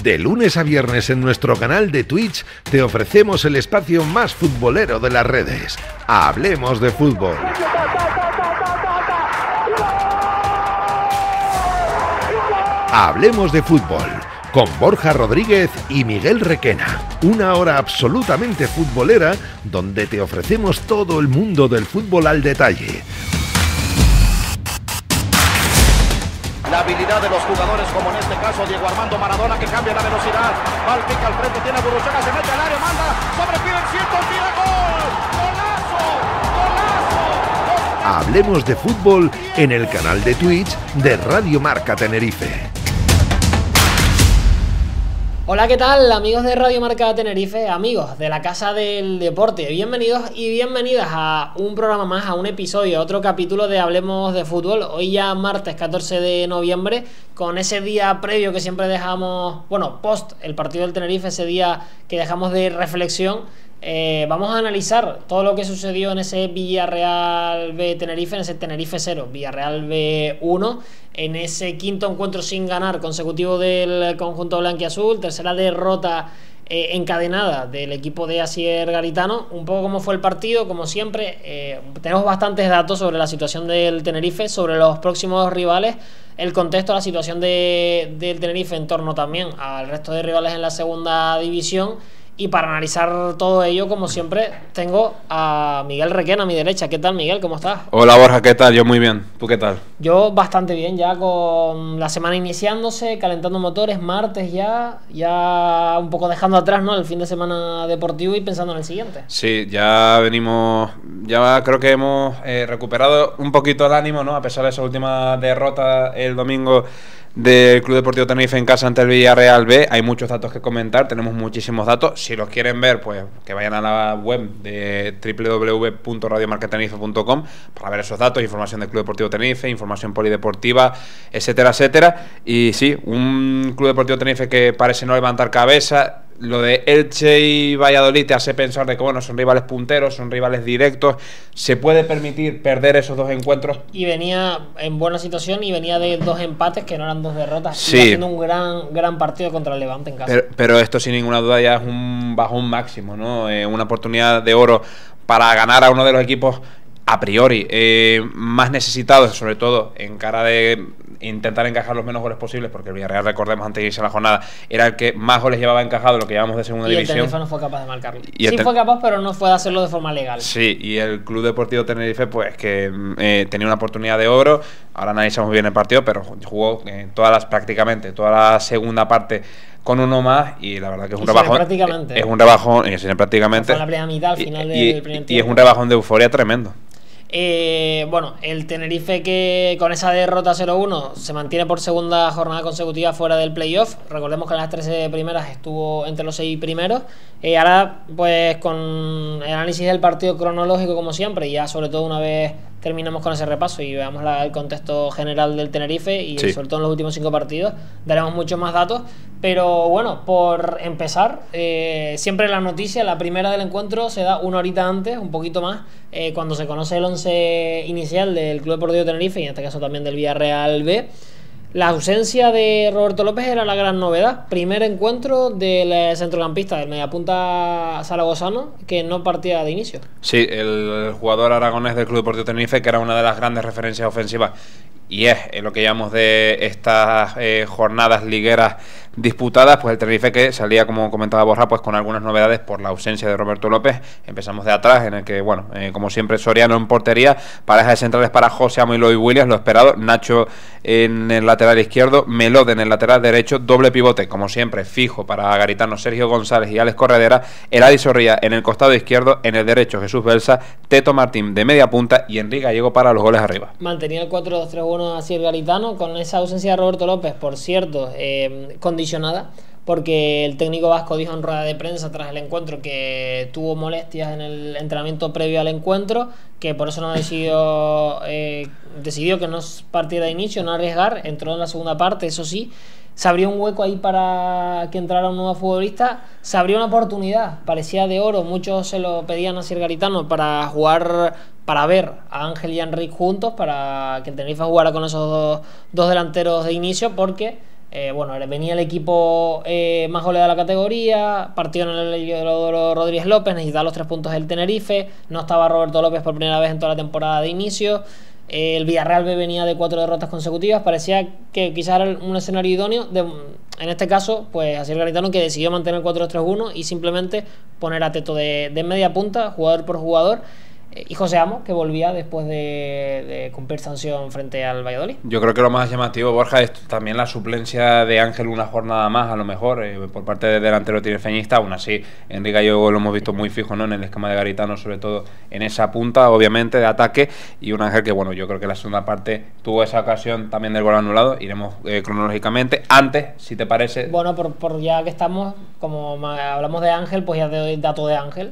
De lunes a viernes en nuestro canal de Twitch te ofrecemos el espacio más futbolero de las redes. Hablemos de fútbol. Hablemos de fútbol con Borja Rodríguez y Miguel Requena. Una hora absolutamente futbolera donde te ofrecemos todo el mundo del fútbol al detalle. La habilidad de los jugadores, como en este caso Diego Armando Maradona, que cambia la velocidad. Va al pica al frente, tiene a Burruchaga, se mete al área, manda sobre Pibercito, tira gol. ¡Golazo! Hablemos de fútbol en el canal de Twitch de Radio Marca Tenerife. Hola, ¿qué tal, amigos de Radio Marca Tenerife, amigos de la Casa del Deporte? Bienvenidos y bienvenidas a un programa más, a un episodio, a otro capítulo de Hablemos de Fútbol. Hoy ya martes 14 de noviembre, con ese día previo que siempre dejamos, bueno, post el partido del Tenerife, ese día que dejamos de reflexión. Vamos a analizar todo lo que sucedió en ese Villarreal B Tenerife, en ese Tenerife 0, Villarreal B 1, en ese quinto encuentro sin ganar consecutivo del conjunto blanquiazul, tercera derrota encadenada del equipo de Asier Garitano. Un poco cómo fue el partido, como siempre. Tenemos bastantes datos sobre la situación del Tenerife, sobre los próximos rivales, el contexto, la situación del Tenerife en torno también al resto de rivales en la segunda división. Y para analizar todo ello, como siempre, tengo a Miguel Requena a mi derecha. ¿Qué tal, Miguel? ¿Cómo estás? Hola, Borja, ¿qué tal? Yo muy bien. ¿Tú qué tal? Yo bastante bien, ya con la semana iniciándose, calentando motores, martes ya un poco dejando atrás, ¿no?, el fin de semana deportivo y pensando en el siguiente. Sí, ya venimos, ya creo que hemos recuperado un poquito el ánimo, ¿no?, a pesar de esa última derrota el domingo del Club Deportivo Tenerife en casa ante el Villarreal B. Hay muchos datos que comentar, tenemos muchísimos datos. Si los quieren ver, pues que vayan a la web de www.radiomarcatenerife.com para ver esos datos, información del Club Deportivo Tenerife, información polideportiva, etcétera, etcétera. Y sí, un Club Deportivo Tenerife que parece no levantar cabeza. Lo de Elche y Valladolid te hace pensar de que, bueno, son rivales punteros, son rivales directos, se puede permitir perder esos dos encuentros. Y venía en buena situación y venía de dos empates que no eran dos derrotas. Sí. Y haciendo un gran partido contra el Levante en casa. Pero esto sin ninguna duda ya es un bajón máximo, ¿no? Una oportunidad de oro para ganar a uno de los equipos a priori más necesitados, sobre todo en cara de intentar encajar los menos goles posibles, porque el Villarreal, recordemos, antes de irse a la jornada, era el que más goles llevaba encajado, lo que llevamos de segunda división. Y el Tenerife no fue capaz de marcarlo. Sí fue capaz, pero no fue de hacerlo de forma legal. Sí, y el Club Deportivo Tenerife, pues que tenía una oportunidad de oro. Ahora analizamos bien el partido, pero jugó prácticamente toda la segunda parte con uno más, y la verdad que es un rebajón. Prácticamente. Es un rebajón, prácticamente. Fue la primera mitad, al final del primer tiempo. Y es un rebajón de euforia tremendo. Bueno, el Tenerife, que con esa derrota 0-1 se mantiene por segunda jornada consecutiva fuera del playoff. Recordemos que en las 13 primeras estuvo entre los 6 primeros. Ahora, pues con el análisis del partido cronológico, como siempre, y ya sobre todo una vez terminemos con ese repaso y veamos el contexto general del Tenerife y sí, sobre todo en los últimos 5 partidos, daremos muchos más datos. Pero bueno, por empezar, siempre la noticia, la primera del encuentro, se da una horita antes, un poquito más, cuando se conoce el 11 inicial del Club Deportivo Tenerife, y en este caso también del Villarreal B. La ausencia de Roberto López era la gran novedad. Primer encuentro del centrocampista, del mediapunta zaragozano, que no partía de inicio. Sí, el jugador aragonés del Club Deportivo Tenerife, que era una de las grandes referencias ofensivas, y es lo que llamamos de estas jornadas ligueras disputadas, pues el Tenerife, que salía, como comentaba Borja, pues con algunas novedades por la ausencia de Roberto López. Empezamos de atrás, en el que, bueno, como siempre, Soriano en portería, pareja de centrales para José Amo y Loy Williams, lo esperado, Nacho en el lateral izquierdo, Melode en el lateral derecho, doble pivote, como siempre, fijo para Garitano, Sergio González y Alex Corredera, Eladi Zorrilla en el costado izquierdo, en el derecho Jesús Belsa, Teto Martín de media punta y Enrique Gallego para los goles arriba. Mantenía el 4-2-3-1 así el Garitano, con esa ausencia de Roberto López, por cierto, condicionada, porque el técnico vasco dijo en rueda de prensa tras el encuentro que tuvo molestias en el entrenamiento previo al encuentro, que por eso no decidió que no partiera de inicio, no arriesgar, entró en la segunda parte. Eso sí, se abrió un hueco ahí para que entrara un nuevo futbolista, se abrió una oportunidad, parecía de oro, muchos se lo pedían a Asier Garitano para jugar, para ver a Ángel y a Enric juntos, para que el Tenerife jugara con esos dos delanteros de inicio, porque Bueno, venía el equipo más goleado de la categoría, partido en el Rodríguez López, necesitaba los 3 puntos del Tenerife, no estaba Roberto López por primera vez en toda la temporada de inicio. El Villarreal B venía de 4 derrotas consecutivas, parecía que quizás era un escenario idóneo, en este caso, pues Asier Garitano, que decidió mantener el 4-2-3-1 y simplemente poner a Teto de media punta, jugador por jugador, y José Amos, que volvía después de cumplir sanción frente al Valladolid. Yo creo que lo más llamativo, Borja, es también la suplencia de Ángel una jornada más, a lo mejor, por parte del delantero tinerfeñista. Aún así, Enrique y yo lo hemos visto muy fijo, ¿no?, en el esquema de Garitano, sobre todo en esa punta, obviamente, de ataque, y un Ángel que, bueno, yo creo que la segunda parte tuvo esa ocasión también del gol anulado. Iremos cronológicamente. Antes, si te parece... Bueno, por ya que estamos, como hablamos de Ángel, pues ya te doy dato de Ángel.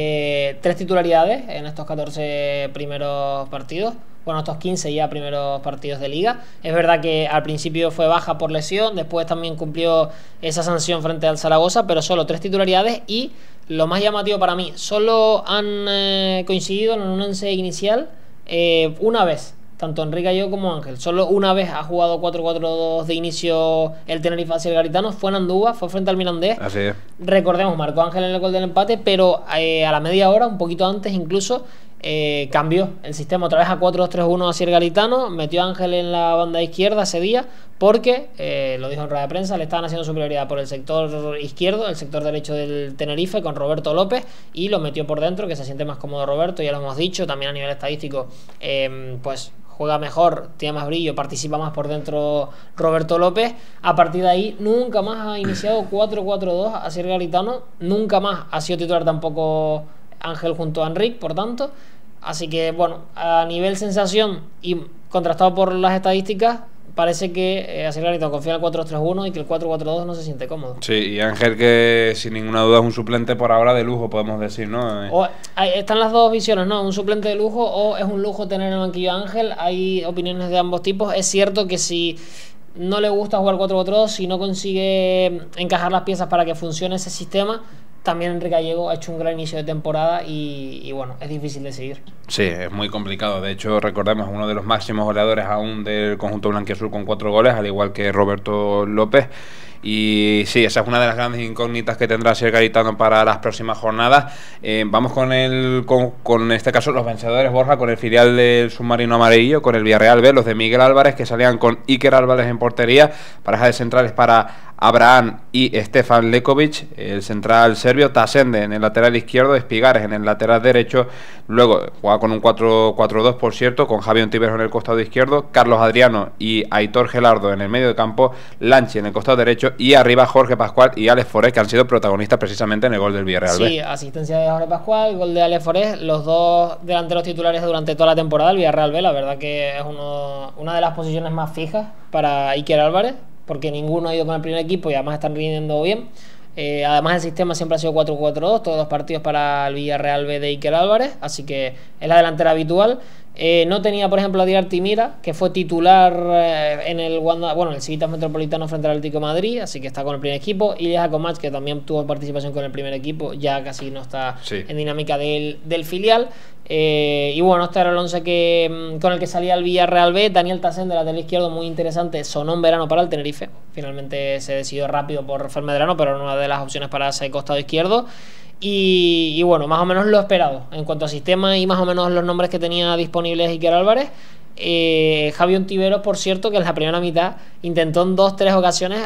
3 titularidades en estos 14 primeros partidos. Bueno, estos 15 ya primeros partidos de liga. Es verdad que al principio fue baja por lesión, después también cumplió esa sanción frente al Zaragoza, pero solo 3 titularidades, y lo más llamativo para mí, solo han coincidido en un once inicial una vez, tanto Enrique Gallego como Ángel. Solo una vez ha jugado 4-4-2 de inicio el Tenerife hacia el Garitano, fue en Andúa, fue frente al Mirandés. Así es. Recordemos, marcó Ángel en el gol del empate, pero a la media hora, un poquito antes incluso, cambió el sistema otra vez a 4-2-3-1 hacia el Garitano, metió a Ángel en la banda izquierda ese día, porque, lo dijo en rueda de prensa, le estaban haciendo superioridad por el sector izquierdo, el sector derecho del Tenerife con Roberto López, y lo metió por dentro, que se siente más cómodo Roberto, ya lo hemos dicho, también a nivel estadístico, pues juega mejor, tiene más brillo, participa más por dentro Roberto López. A partir de ahí nunca más ha iniciado 4-4-2 hacia el Garitano, nunca más ha sido titular tampoco Ángel junto a Enrique, por tanto. Así que, bueno, a nivel sensación y contrastado por las estadísticas, parece que Asier Garitano confía en el 4-3-1 y que el 4-4-2 no se siente cómodo. Sí, y Ángel, que sin ninguna duda es un suplente por ahora de lujo, podemos decir, ¿no? Están las dos visiones, ¿no? Un suplente de lujo o es un lujo tener en el banquillo a Ángel. Hay opiniones de ambos tipos. Es cierto que si no le gusta jugar 4-4-2, si no consigue encajar las piezas para que funcione ese sistema, también Enrique Gallego ha hecho un gran inicio de temporada y bueno, es difícil de seguir. Sí, es muy complicado. De hecho, recordemos, uno de los máximos goleadores aún del conjunto blanquiazul con 4 goles, al igual que Roberto López. Y sí, esa es una de las grandes incógnitas que tendrá Asier Garitano para las próximas jornadas. Vamos con en este caso los vencedores, Borja, con el filial del submarino amarillo, con el Villarreal B, los de Miguel Álvarez, que salían con Iker Álvarez en portería, pareja de centrales para Abraham y Stefan Lekovic, el central serbio, Tasende en el lateral izquierdo, Espigares en el lateral derecho, luego juega con un 4-4-2, por cierto, con Javier Ontiveros en el costado izquierdo, Carlos Adriano y Aitor Gelardo en el medio de campo, Lanchi en el costado derecho, y arriba Jorge Pascual y Alex Forés, que han sido protagonistas precisamente en el gol del Villarreal B. Sí, asistencia de Jorge Pascual, gol de Alex Forés, los dos delanteros titulares durante toda la temporada del Villarreal B. La verdad que es una de las posiciones más fijas para Iker Álvarez, porque ninguno ha ido con el primer equipo y además están rindiendo bien. Además el sistema siempre ha sido 4-4-2, todos los partidos para el Villarreal B de Iker Álvarez, así que es la delantera habitual. No tenía, por ejemplo, a Diar Timira, que fue titular en el Civitas Metropolitano frente al Atlético de Madrid, así que está con el primer equipo. Ilya Komach, que también tuvo participación con el primer equipo, ya casi no está en dinámica del filial. Y bueno, este era el 11 con el que salía el Villarreal B. Daniel Tasende, lateral izquierdo, muy interesante, sonó en verano para el Tenerife. Finalmente se decidió rápido por Rafael Medrano, pero era una de las opciones para ese costado izquierdo. Y bueno, más o menos lo esperado en cuanto a sistema y más o menos los nombres que tenía disponibles Iker Álvarez. Javier Ontiveros, por cierto, que en la primera mitad intentó en 2-3 ocasiones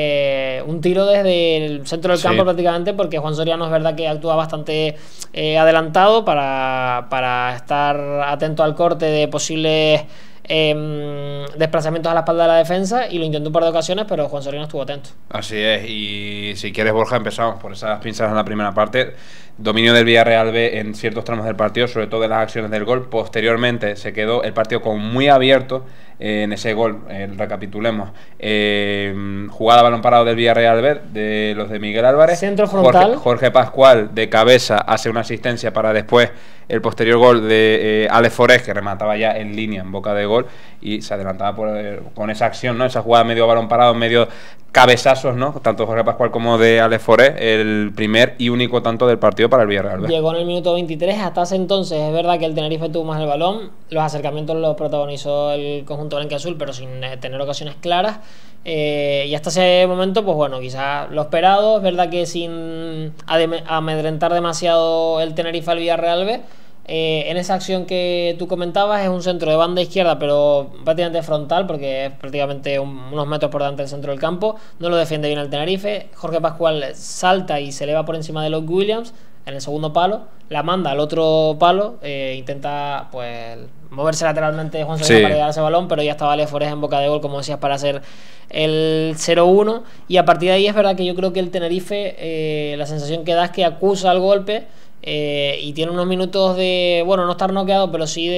un tiro desde el centro del campo prácticamente, porque Juan Soriano es verdad que actúa bastante adelantado para estar atento al corte de posibles desplazamientos a la espalda de la defensa, y lo intentó un par de ocasiones, pero Juan Soriano estuvo atento. Así es, y si quieres, Borja, empezamos por esas pinzas en la primera parte. Dominio del Villarreal B en ciertos tramos del partido, sobre todo de las acciones del gol. Posteriormente se quedó el partido como muy abierto en ese gol. Recapitulemos: jugada a balón parado del Villarreal B, de los de Miguel Álvarez, centro frontal, Jorge Pascual de cabeza hace una asistencia para después el posterior gol de Alex Forés, que remataba ya en línea, en boca de gol, y se adelantaba con esa acción, ¿no? Esa jugada medio balón parado, medio cabezazos, ¿no? Tanto de Jorge Pascual como de Alex Forés, el primer y único tanto del partido para el Villarreal B. Llegó en el minuto 23, hasta ese entonces es verdad que el Tenerife tuvo más el balón, los acercamientos los protagonizó el conjunto blanquiazul, pero sin tener ocasiones claras. Y hasta ese momento, pues bueno, quizás lo esperado. Es verdad que sin amedrentar demasiado el Tenerife al Villarreal B. En esa acción que tú comentabas es un centro de banda izquierda, pero prácticamente frontal, porque es prácticamente unos metros por delante del centro del campo. No lo defiende bien el Tenerife. Jorge Pascual salta y se eleva por encima de Locke Williams en el segundo palo, la manda al otro palo, intenta pues moverse lateralmente Juan Sevilla para llegar a ese balón, pero ya estaba Ale Forés en boca de gol, como decías, para hacer el 0-1. Y a partir de ahí es verdad que yo creo que el Tenerife, la sensación que da es que acusa el golpe. Y tiene unos minutos de, bueno, no estar noqueado, pero sí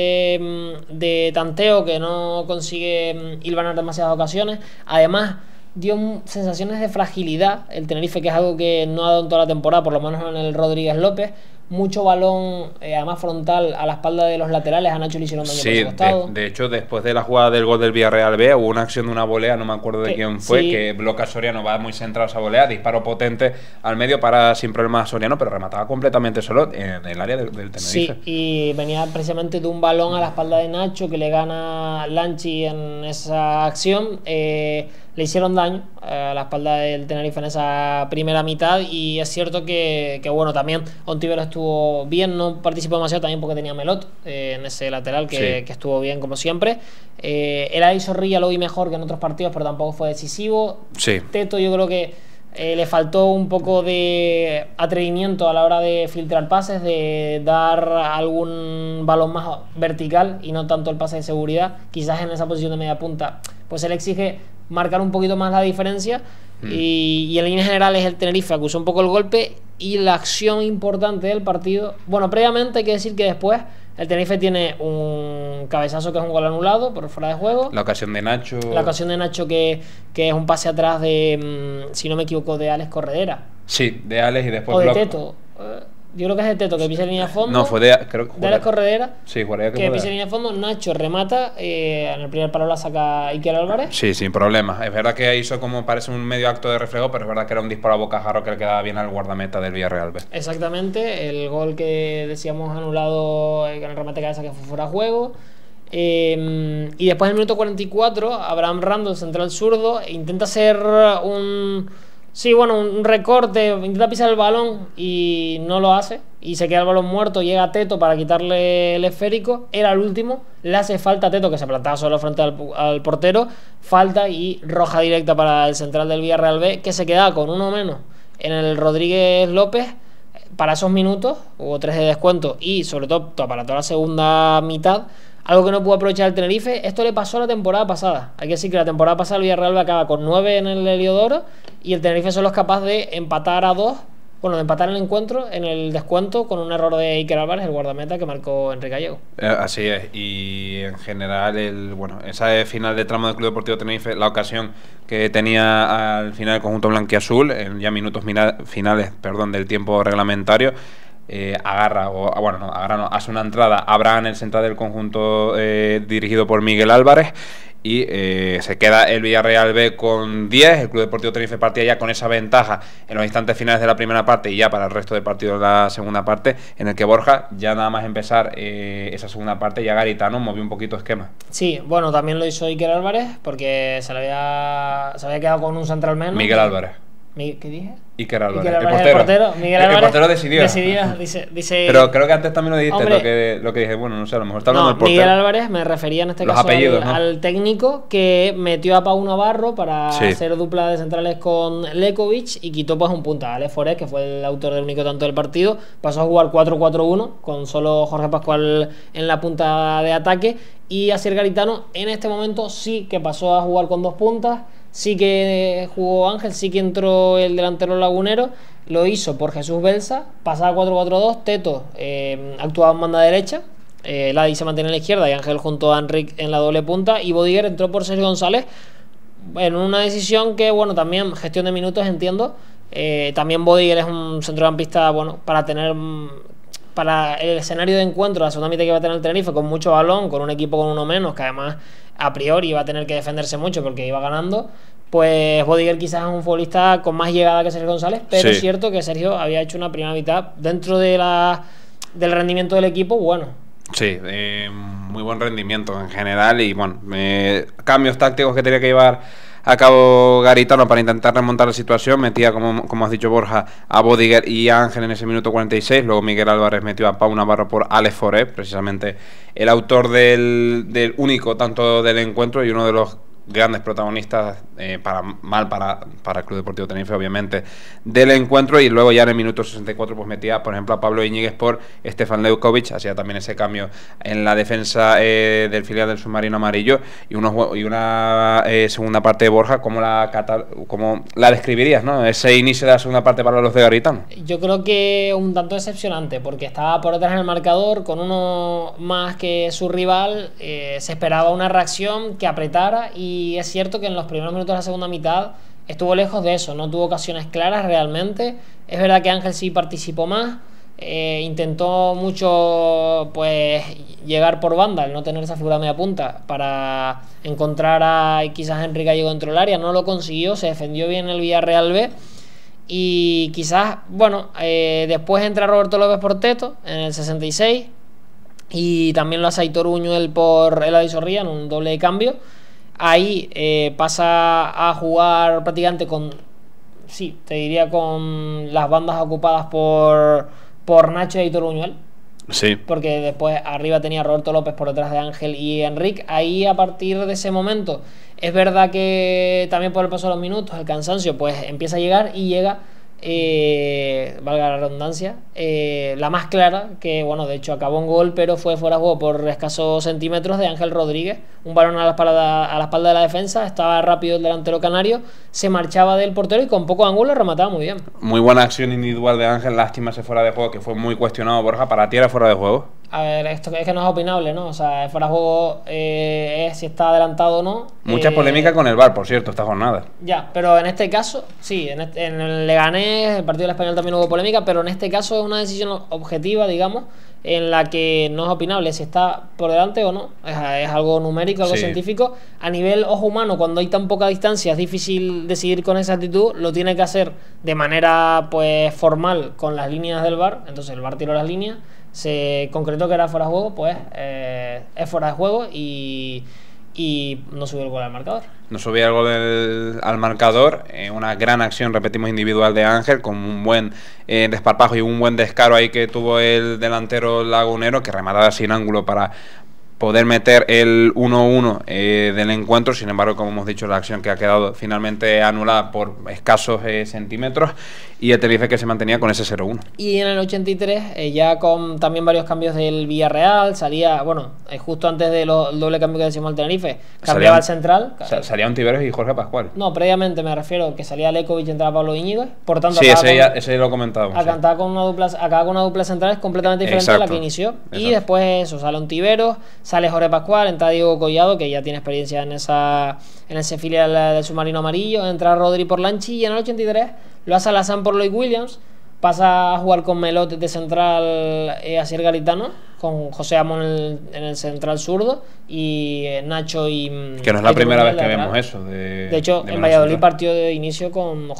de tanteo, que no consigue hilvanar demasiadas ocasiones. Además, dio sensaciones de fragilidad el Tenerife, que es algo que no ha dado en toda la temporada, por lo menos en el Rodríguez López. Mucho balón, además frontal, a la espalda de los laterales. A Nacho le hicieron daño por ese costado. De hecho, después de la jugada del gol del Villarreal B, hubo una acción de una volea, no me acuerdo de quién fue, que bloquea a Soriano, va muy centrado esa volea, disparo potente al medio para sin problema a Soriano, pero remataba completamente solo en el área del Tenerife. Sí, y venía precisamente de un balón a la espalda de Nacho, que le gana Lanchi en esa acción. Le hicieron daño a la espalda del Tenerife en esa primera mitad, y es cierto que bueno, también Ontiveros estuvo bien, no participó demasiado también porque tenía Melot en ese lateral que estuvo bien como siempre. Eladi Zorrilla lo vi mejor que en otros partidos, pero tampoco fue decisivo. Teto, yo creo que le faltó un poco de atrevimiento a la hora de filtrar pases, de dar algún balón más vertical y no tanto el pase de seguridad. Quizás en esa posición de media punta pues se le exige marcar un poquito más la diferencia. Y en líneas generales el Tenerife acusó un poco el golpe, y la acción importante del partido, bueno, previamente hay que decir que después el Tenerife tiene un cabezazo que es un gol anulado por fuera de juego. La ocasión de Nacho. La ocasión de Nacho que es un pase atrás de, si no me equivoco, de Alex Corredera. Sí, de Alex y después... O de Teto. Yo creo que es de Teto, que pisa línea de fondo. No, fue de Alex Corredera. Sí, juraría que pisa línea de fondo. Nacho remata. En el primer palo la saca Iker Álvarez. Sí, sin problema. Es verdad que hizo como parece un medio acto de reflejo, pero es verdad que era un disparo a bocajarro que le quedaba bien al guardameta del Villarreal B. Exactamente. El gol que decíamos anulado en el remate de cabeza, que fue fuera de juego. Y después en el minuto 44, Abraham Rando, central zurdo, intenta hacer un recorte, intenta pisar el balón y no lo hace, y se queda el balón muerto. Llega Teto para quitarle el esférico, era el último, le hace falta a Teto, que se plantaba solo frente al portero, falta y roja directa para el central del Villarreal B, que se queda con uno menos en el Rodríguez López. Para esos minutos hubo 3 de descuento, y sobre todo para toda la segunda mitad, algo que no pudo aprovechar el Tenerife. Esto le pasó la temporada pasada. Hay que decir que la temporada pasada el Villarreal acaba con 9 en el Heliodoro, y el Tenerife solo es capaz de empatar a 2. Bueno, de empatar el encuentro en el descuento con un error de Iker Álvarez, el guardameta que marcó Enrique Gallego. Así es, y en general esa final de tramo del Club Deportivo Tenerife, la ocasión que tenía al final el conjunto blanquiazul, en ya minutos finales del tiempo reglamentario, hace una entrada Abraham, el central del conjunto dirigido por Miguel Álvarez, y se queda el Villarreal B con 10. El Club Deportivo Tenerife partía ya con esa ventaja en los instantes finales de la primera parte, y ya para el resto del partido de la segunda parte, en el que Borja, ya nada más empezar esa segunda parte, ya Garitano movió un poquito esquema. Sí, bueno, también lo hizo Iker Álvarez, porque se había quedado con un central menos. Miguel Álvarez. ¿Qué dije? Iker Álvarez, el portero. Miguel Álvarez, el portero decidió. Dice, pero creo que antes también lo dijiste, lo que dije, bueno, no sé, a lo mejor está hablando del portero. Miguel Álvarez, me refería en este caso al técnico que metió a Pau Navarro para hacer dupla de centrales con Lekovic, y quitó pues un punta. Alex Forés, que fue el autor del único tanto del partido, pasó a jugar 4-4-1 con solo Jorge Pascual en la punta de ataque, y Asier Garitano en este momento sí que pasó a jugar con 2 puntas. Sí que jugó Ángel, sí que entró el delantero lagunero, lo hizo por Jesús Belsa, pasaba 4-4-2, Teto actuaba en banda derecha, Ladi se mantiene en la izquierda y Ángel junto a Enric en la doble punta, y Bodiger entró por Sergio González en una decisión que, bueno, también gestión de minutos, entiendo. También Bodiger es un centrocampista, bueno, para el escenario de encuentro, la segunda mitad que va a tener el Tenerife, con mucho balón, con un equipo con uno menos, que además a priori iba a tener que defenderse mucho porque iba ganando, pues Bodiger quizás es un futbolista con más llegada que Sergio González, pero es cierto que Sergio había hecho una primera mitad dentro de del rendimiento del equipo, bueno. Sí, muy buen rendimiento en general, y bueno, cambios tácticos que tenía que llevar a cabo Garitano para intentar remontar la situación. Metía, como has dicho Borja, a Bodiger y a Ángel en ese minuto 46. Luego Miguel Álvarez metió a Pau Navarro por Alex Foré, precisamente el autor del único tanto del encuentro y uno de los grandes protagonistas, para el Club Deportivo Tenerife, obviamente, del encuentro. Y luego ya en el minuto 64 pues metía, por ejemplo, a Pablo Iñiguez por Stefan Leukovic. Hacía también ese cambio en la defensa del filial del submarino amarillo. Y una segunda parte de Borja, ¿cómo la describirías, no? Ese inicio de la segunda parte para los de Garitano. Yo creo que un tanto decepcionante, porque estaba por detrás en el marcador con uno más que su rival. Se esperaba una reacción que apretara, y es cierto que en los primeros minutos de la segunda mitad estuvo lejos de eso, no tuvo ocasiones claras realmente. Es verdad que Ángel sí participó más, intentó mucho pues llegar por banda, al no tener esa figura media punta para encontrar a quizás Henry Gallego dentro del área. No lo consiguió, se defendió bien el Villarreal B. Y quizás, bueno, después entra Roberto López por Teto en el 66, y también lo hace Aitor Uñuel por Eladi Zorrilla en un doble de cambio. Ahí pasa a jugar prácticamente te diría con las bandas ocupadas por Nacho y Aitor Uñuel. Sí. Porque después arriba tenía Roberto López por detrás de Ángel y Enrique. Ahí, a partir de ese momento, es verdad que también por el paso de los minutos, el cansancio pues empieza a llegar, y llega, valga la redundancia, la más clara, que bueno, de hecho acabó en gol, pero fue fuera de juego por escasos centímetros, de Ángel Rodríguez. Un balón a la espalda de la defensa, estaba rápido el delantero canario, se marchaba del portero y con poco ángulo remataba muy bien. Muy buena acción individual de Ángel, lástima ese fuera de juego, que fue muy cuestionado. Borja, ¿para ti era fuera de juego? A ver, esto es que no es opinable, ¿no? O sea, fuera de juego es si está adelantado o no. Mucha polémica con el VAR, por cierto, esta jornada. Ya, pero en este caso, sí, en el Leganés, el partido del Español, también hubo polémica, pero en este caso es una decisión objetiva, digamos, en la que no es opinable si está por delante o no. Es algo numérico, algo científico. A nivel ojo humano, cuando hay tan poca distancia, es difícil decidir con exactitud. Lo tiene que hacer de manera pues formal con las líneas del VAR. Entonces el VAR tiró las líneas, se concretó que era fuera de juego, pues es fuera de juego, y no subió el gol al marcador. No subía el gol al marcador. Una gran acción, repetimos, individual de Ángel, con un buen desparpajo y un buen descaro ahí que tuvo el delantero lagunero, que remataba sin ángulo para poder meter el 1-1 del encuentro. Sin embargo, como hemos dicho, la acción que ha quedado finalmente anulada por escasos centímetros, y el Tenerife que se mantenía con ese 0-1. Y en el 83, ya con también varios cambios del Villarreal, salía, bueno, justo antes del doble cambio que decimos al Tenerife, cambiaba el central. Salía Ontiveros y Jorge Pascual. No, previamente me refiero que salía Lekovic y entraba Pablo Iñiguez. Por tanto, sí, ese lo comentábamos. Acaba con una dupla central completamente diferente a la que inició. Exacto. Y después eso, sale Ontiveros, sale Jorge Pascual, entra Diego Collado, que ya tiene experiencia en ese filial del submarino amarillo, entra Rodri por Lanchi, y en el 83 lo hace Alassane por Lloyd Williams, pasa a jugar con Melot de central Asier Garitano, con José Amo en el central zurdo, y Nacho y... Que no es la primera vez que vemos eso. De hecho, en Valladolid partió de inicio con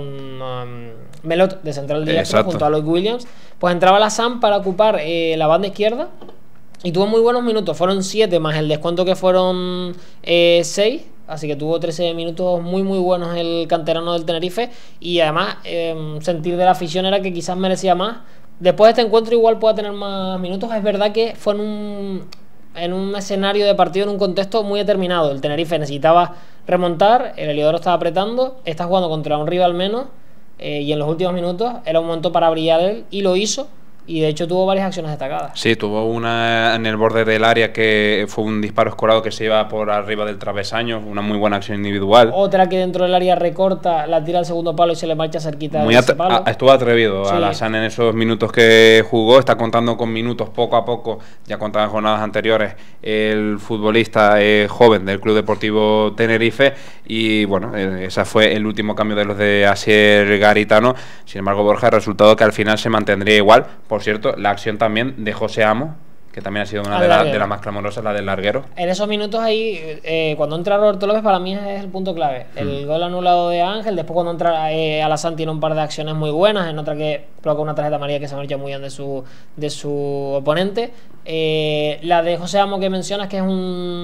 Melot de central directo junto a Lloyd Williams. Pues entraba Alassane para ocupar la banda izquierda, y tuvo muy buenos minutos. Fueron 7 más el descuento, que fueron 6. Así que tuvo 13 minutos muy muy buenos el canterano del Tenerife. Y además sentir de la afición era que quizás merecía más. Después de este encuentro igual pueda tener más minutos. Es verdad que fue en un escenario de partido, en un contexto muy determinado. El Tenerife necesitaba remontar, el Heliodoro estaba apretando, está jugando contra un rival menos, y en los últimos minutos era un momento para brillar él, y lo hizo. Y de hecho tuvo varias acciones destacadas. Sí, tuvo una en el borde del área que fue un disparo escorado que se iba por arriba del travesaño, una muy buena acción individual. Otra que dentro del área recorta, la tira al segundo palo y se le marcha cerquita de ese palo. Estuvo atrevido, sí. Alassane en esos minutos que jugó, está contando con minutos poco a poco, ya contaban jornadas anteriores, el futbolista joven del Club Deportivo Tenerife. Y bueno, ese fue el último cambio de los de Asier Garitano. Sin embargo, Borja, el resultado que al final se mantendría igual. Por cierto, la acción también de José Amo, que también ha sido una de las más clamorosas, la del larguero. En esos minutos ahí, cuando entra Roberto López, para mí es el punto clave. El gol anulado de Ángel, después cuando entra Alassane tiene un par de acciones muy buenas, en otra que provoca una tarjeta amarilla que se marcha muy bien de su oponente. La de José Amo que mencionas, que es un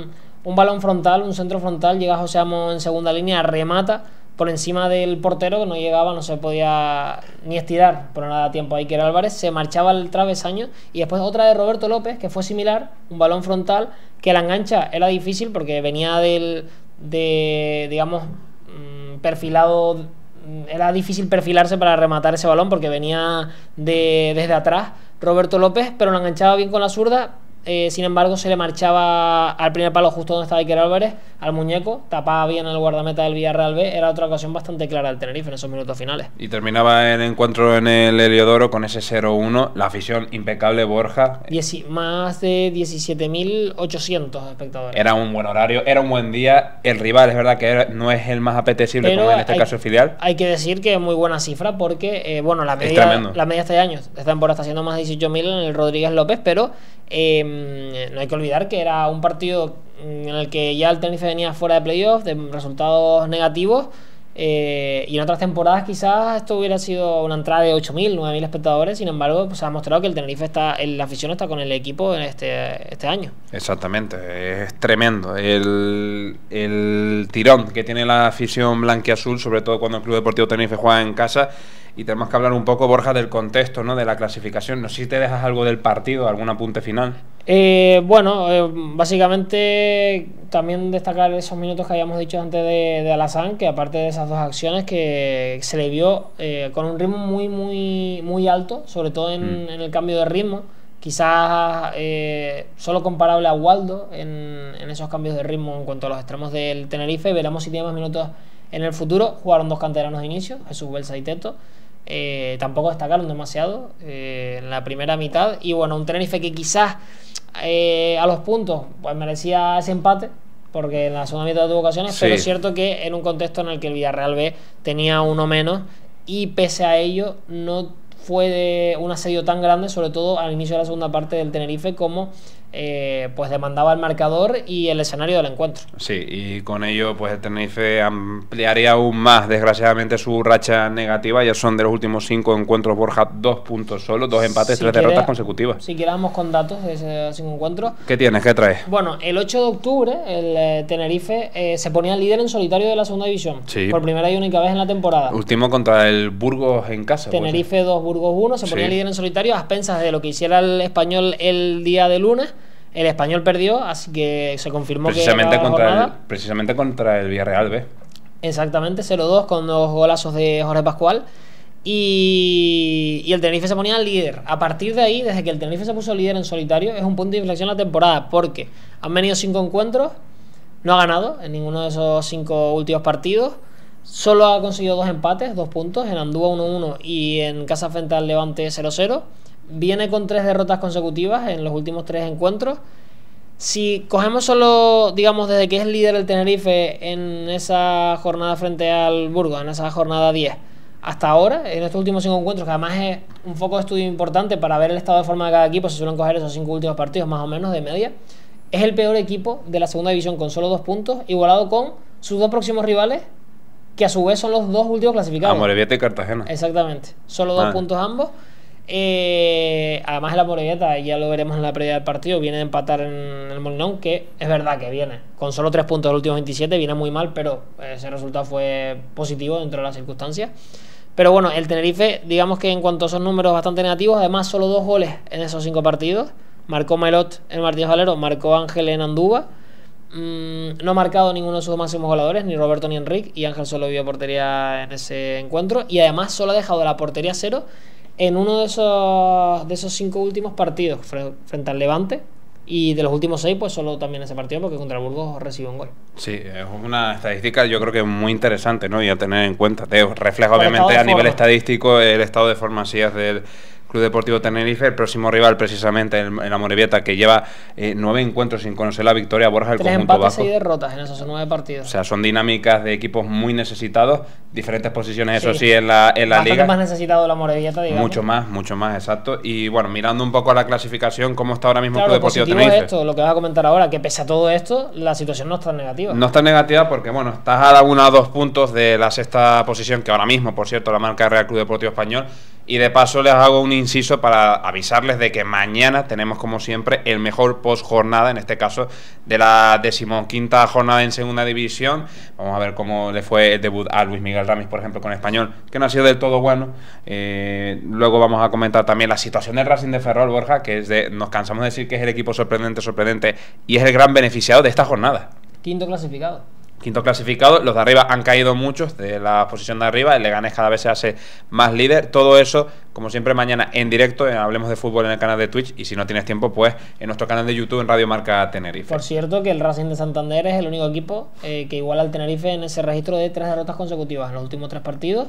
un balón frontal, un centro frontal, llega José Amo en segunda línea, remata por encima del portero, que no llegaba, no se podía ni estirar por nada tiempo ahí, que era Álvarez, se marchaba al travesaño, y después otra de Roberto López, que fue similar, un balón frontal, que la engancha era difícil porque venía digamos, perfilado, era difícil perfilarse para rematar ese balón porque venía desde atrás Roberto López, pero lo enganchaba bien con la zurda. Sin embargo, se le marchaba al primer palo justo donde estaba Iker Álvarez, al muñeco, tapaba bien el guardameta del Villarreal B. Era otra ocasión bastante clara del Tenerife en esos minutos finales. Y terminaba el encuentro en el Heliodoro con ese 0-1, la afición impecable, Borja. Más de 17.800 espectadores. Era un buen horario, era un buen día. El rival es verdad que no es el más apetecible, pero como en este caso el filial. Hay que decir que es muy buena cifra porque, bueno, la media este año, esta temporada está siendo más de 18.000 en el Rodríguez López, pero no hay que olvidar que era un partido en el que ya el Tenerife venía fuera de playoff, de resultados negativos, y en otras temporadas quizás esto hubiera sido una entrada de 8.000, 9.000 espectadores. Sin embargo, pues se ha mostrado que el Tenerife la afición está con el equipo en este año. Exactamente, es tremendo el tirón que tiene la afición blanquiazul, sobre todo cuando el Club Deportivo Tenerife juega en casa. Y tenemos que hablar un poco, Borja, del contexto, ¿no?, de la clasificación. No sé si te dejas algo del partido, algún apunte final. Básicamente también destacar esos minutos que habíamos dicho antes de Alassane, que aparte de esas dos acciones, que se le vio con un ritmo muy, muy, muy alto, sobre todo en el cambio de ritmo. Quizás solo comparable a Waldo en esos cambios de ritmo en cuanto a los extremos del Tenerife. Veremos si tiene más minutos en el futuro. Jugaron dos canteranos de inicio, Jesús Belsa y Teto. Tampoco destacaron demasiado en la primera mitad. Y bueno, un Tenerife que quizás a los puntos pues merecía ese empate, porque en la segunda mitad tuvo ocasiones, sí. Pero es cierto que en un contexto en el que el Villarreal B tenía uno menos, y pese a ello no fue de un asedio tan grande, sobre todo al inicio de la segunda parte del Tenerife, como pues demandaba el marcador y el escenario del encuentro. Sí, y con ello pues el Tenerife ampliaría aún más, desgraciadamente, su racha negativa. Ya son de los últimos 5 encuentros, Borja, 2 puntos solo, 2 empates, 3 derrotas consecutivas. Si quedamos con datos de esos 5 encuentros. ¿Qué tienes? ¿Qué traes? Bueno, el 8 de octubre el Tenerife se ponía líder en solitario de la segunda división, sí, por primera y única vez en la temporada. Último contra el Burgos en casa. Tenerife 2, Burgos 1, se ponía líder en solitario a expensas de lo que hiciera el Español el día de lunes. El Español perdió, así que se confirmó precisamente contra el Villarreal B. Exactamente, 0-2 con 2 golazos de Jorge Pascual. Y el Tenerife se ponía líder. A partir de ahí, desde que el Tenerife se puso líder en solitario, es un punto de inflexión en la temporada, porque han venido 5 encuentros, no ha ganado en ninguno de esos 5 últimos partidos. Solo ha conseguido 2 empates, 2 puntos, en Andúa 1-1 y en casa frente al Levante 0-0. Viene con 3 derrotas consecutivas en los últimos 3 encuentros. Si cogemos solo, digamos, desde que es líder el Tenerife en esa jornada frente al Burgos, en esa jornada 10, hasta ahora, en estos últimos 5 encuentros, que además es un foco de estudio importante para ver el estado de forma de cada equipo, se suelen coger esos 5 últimos partidos más o menos de media, es el peor equipo de la segunda división con solo 2 puntos, igualado con sus 2 próximos rivales, que a su vez son los 2 últimos clasificados. Amorebieta y Cartagena. Exactamente, solo 2 puntos ambos. Además el Amorebieta, ya lo veremos en la previa del partido, viene de empatar en el Molinón, que es verdad que viene con solo 3 puntos de los últimos 27, viene muy mal, pero ese resultado fue positivo dentro de las circunstancias. Pero bueno, el Tenerife, digamos que en cuanto a esos números bastante negativos, además solo 2 goles en esos 5 partidos. Marcó Melot en Martínez Valero, marcó Ángel en Andúa. No ha marcado ninguno de sus máximos goleadores, ni Roberto ni Enrique, y Ángel solo vio portería en ese encuentro, y además solo ha dejado la portería 0 en uno de esos 5 últimos partidos frente al Levante, y de los últimos 6 pues solo también ese partido, porque contra el Burgos recibió un gol. Sí, es una estadística yo creo que muy interesante, ¿no?, y a tener en cuenta. Te refleja obviamente a nivel estadístico el estado de forma así es del Club Deportivo Tenerife. El próximo rival, precisamente el Amorebieta, que lleva 9 encuentros sin conocer la victoria, Borja, el 3 conjunto empates, vasco. 6 derrotas en esos 9 partidos. O sea, son dinámicas de equipos muy necesitados, diferentes posiciones, eso sí, en la liga. Más necesitado el Amorebieta, digamos. Mucho más, exacto. Y bueno, mirando un poco a la clasificación, ¿cómo está ahora mismo el Club Deportivo Tenerife? Tenerife? Es esto, lo que vas a comentar ahora, que pese a todo esto, la situación no está negativa. No está negativa porque, bueno, estás a 1 o 2 puntos de la 6ª posición, que ahora mismo, por cierto, la marca el Real Club Deportivo Español. Y de paso les hago un inciso para avisarles de que mañana tenemos como siempre el mejor post jornada, en este caso de la 15ª jornada en segunda división. Vamos a ver cómo le fue el debut a Luis Miguel Ramis, por ejemplo, con Español, que no ha sido del todo bueno. Luego vamos a comentar también la situación del Racing de Ferrol, Borja, que es nos cansamos de decir que es el equipo sorprendente y es el gran beneficiado de esta jornada. Quinto clasificado. Quinto clasificado, los de arriba han caído muchos de la posición de arriba, el Leganés cada vez se hace más líder. Todo eso, como siempre, mañana en directo, Hablemos de Fútbol en el canal de Twitch, y si no tienes tiempo, pues en nuestro canal de YouTube en Radio Marca Tenerife. Por cierto, que el Racing de Santander es el único equipo que iguala al Tenerife en ese registro de 3 derrotas consecutivas en los últimos 3 partidos.